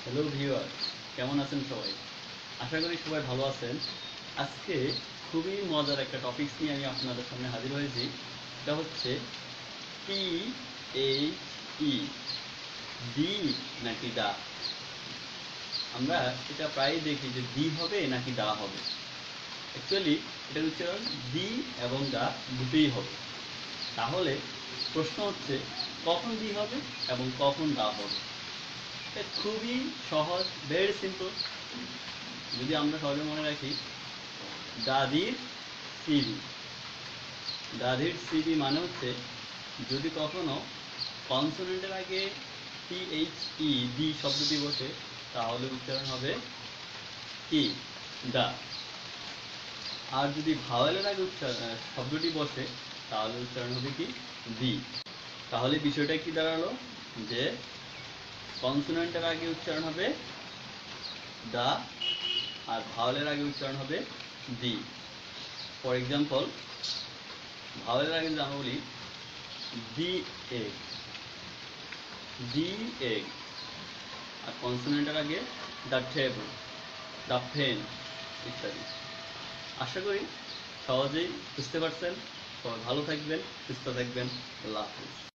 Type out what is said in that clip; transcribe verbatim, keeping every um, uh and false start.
Hello viewers, কেমন আছেন সবাই? আশা করি সবাই ভালো আছেন। আজকে খুবই মজার একটা টপিকস নিয়ে আমি আপনাদের সামনে হাজির হয়েছি। এটা হচ্ছে টি এইচ ই, দি নাকি দা। আমরা এটা প্রায়ই দেখি যে দি হবে নাকি দা হবে। অ্যাকচুয়ালি এটা উচ্চারণ দি এবং দা দুটোই হবে। তাহলে প্রশ্ন হচ্ছে কখন দি হবে এবং কখন দা হবে। এটা খুবই সহজ, ভেরি সিম্পল। যদি আমরা সহজে মনে রাখি, দাদির সিবি। দাদির সিবি মানে হচ্ছে যদি কখনো কনসোনেন্টের আগে টি এইচ ই দি শব্দটি বসে, তাহলে উচ্চারণ হবে কি, দা। আর যদি ভাওয়েলের আগে উচ্চারণ শব্দটি বসে, তাহলে উচ্চারণ হবে কি, দি। তাহলে বিষয়টা কি দাঁড়ালো, যে কনসোনেন্টের আগে উচ্চারণ হবে দা, আর ভাওয়েলের আগে উচ্চারণ হবে দি। ফর এক্সাম্পল, ভাওয়েলের আগে যদি আমরা বলি দি এগ, দি এগ, আর কনসোনেন্টের আগে দ্য টেবল, দ্য পেন ইত্যাদি। আশা করি সহজেই বুঝতে পারছেন। সবাই ভালো থাকবেন, সুস্থ থাকবেন। আল্লাহ হাফিজ।